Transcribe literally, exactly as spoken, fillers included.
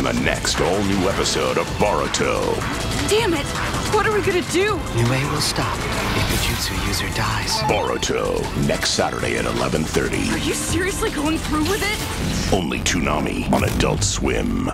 the next all-new episode of Boruto. Damn it! What are we gonna do? Niue will stop if the jutsu user dies. Boruto, next Saturday at eleven thirty. Are you seriously going through with it? Only Toonami on Adult Swim.